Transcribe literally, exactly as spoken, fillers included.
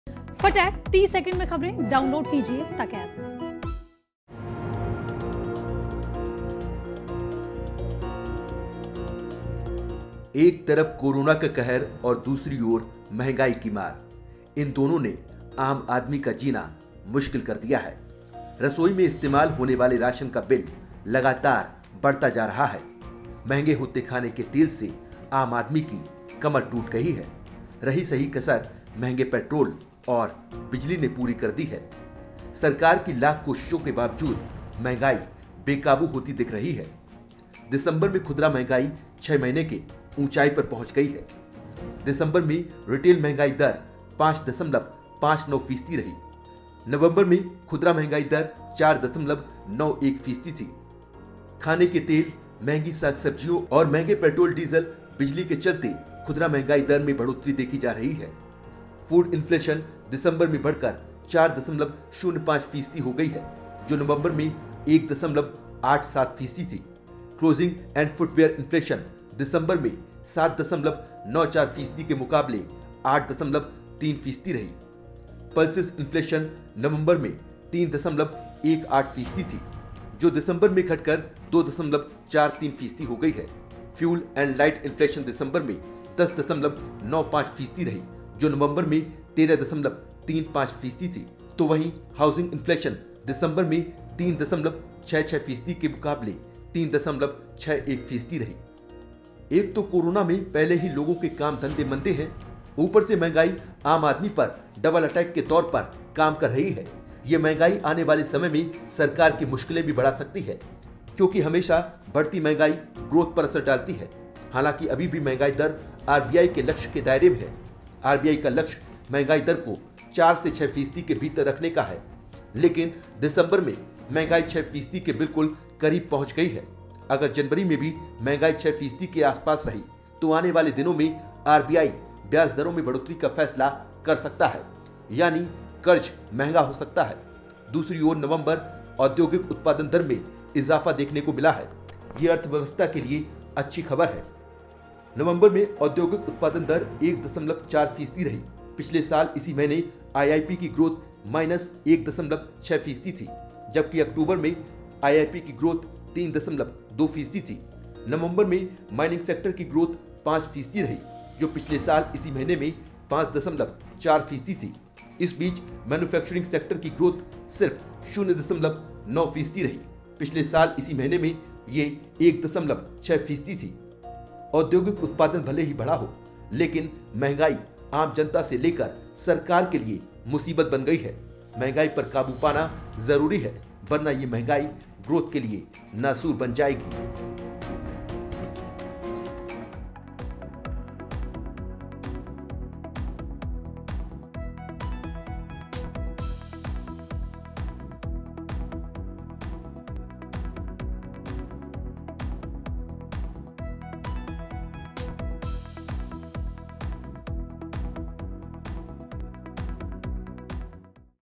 फटाक तीस सेकंड में खबरें डाउनलोड कीजिए तक ऐप। एक तरफ कोरोना का कहर और दूसरी ओर महंगाई की मार, इन दोनों ने आम आदमी का जीना मुश्किल कर दिया है। रसोई में इस्तेमाल होने वाले राशन का बिल लगातार बढ़ता जा रहा है। महंगे होते खाने के तेल से आम आदमी की कमर टूट गई है। रही सही कसर महंगे पेट्रोल और बिजली ने पूरी कर दी है। सरकार की लाख कोशिशों के बावजूद महंगाई बेकाबू होती दिख रही है। दिसंबर में खुदरा महंगाई छह महीने के ऊंचाई पर पहुंच गई है। दिसंबर में रिटेल महंगाई दर पांच दशमलव पांच नौ फीसदी रही। नवंबर में खुदरा महंगाई दर चार दशमलव नौ एक फीसदी थी। खाने के तेल, महंगी साग सब्जियों और महंगे पेट्रोल डीजल बिजली के चलते खुदरा महंगाई दर में बढ़ोतरी देखी जा रही है। फूड इन्फ्लेशन दिसंबर में बढ़कर चार दशमलव शून्य पांच फीसदी हो गई है, जो नवंबर में एक दशमलव आठ सात फीसदी थी। क्लोजिंग एंड फुटवेयर इन्फ्लेशन दिसंबर में सात दशमलव नौ चार फीसदी के मुकाबले आठ दशमलव तीन फीसदी रही। पल्सेस इन्फ्लेशन नवंबर में तीन दशमलव एक आठ फीसदी थी, जो दिसंबर में घटकर दो दशमलव चार तीन फीसदी हो गई है। फ्यूल एंड लाइट इन्फ्लेशन दिसंबर में दस दशमलव नौ पांच फीसदी रही, जो नवंबर में तेरह दशमलव तीन पांच फीसदी थी। तो वहीं हाउसिंग इन्फ्लेशन दिसंबर में तीन दशमलव छह छह फीसदी के मुकाबले तीन दशमलव छह एक फीसदी रही। एक तो कोरोना में पहले ही लोगों के काम धंधे मंदे हैं, ऊपर से महंगाई आम आदमी पर डबल अटैक के तौर पर काम कर रही है। ये महंगाई आने वाले समय में सरकार की मुश्किलें भी बढ़ा सकती है, क्योंकि हमेशा बढ़ती महंगाई ग्रोथ पर असर डालती है। हालांकि अभी भी महंगाई दर आरबीआई के लक्ष्य के दायरे में है। आरबीआई का लक्ष्य महंगाई दर को चार से छह फीसदी के भीतर रखने का है, लेकिन दिसंबर में महंगाई छह फीसदी के बिल्कुल करीब पहुंच गई है। अगर जनवरी में भी महंगाई छह फीसदी के आसपास रही तो आने वाले दिनों में आरबीआई ब्याज दरों में बढ़ोतरी का फैसला कर सकता है, यानी कर्ज महंगा हो सकता है। दूसरी ओर नवंबर औद्योगिक उत्पादन दर में इजाफा देखने को मिला है। यह अर्थव्यवस्था के लिए अच्छी खबर है। नवंबर में औद्योगिक उत्पादन दर एक दशमलव चार फीसदी रही। पिछले साल इसी महीने आईआईपी की ग्रोथ माइनस एक दशमलव छह फीसदी थी, जबकि अक्टूबर में आईआईपी की ग्रोथ तीन दशमलव दो फीसदी थी। नवंबर में माइनिंग सेक्टर की ग्रोथ पांच फीसदी रही, जो पिछले साल इसी महीने में पांच दशमलव चार फीसदी थी। इस बीच मैन्युफैक्चरिंग सेक्टर की ग्रोथ सिर्फ शून्य दशमलव नौ फीसदी रही। पिछले साल इसी महीने में ये एक दशमलव छह फीसदी थी। औद्योगिक उत्पादन भले ही बढ़ा हो, लेकिन महंगाई आम जनता से लेकर सरकार के लिए मुसीबत बन गई है। महंगाई पर काबू पाना जरूरी है, वरना ये महंगाई ग्रोथ के लिए नासूर बन जाएगी।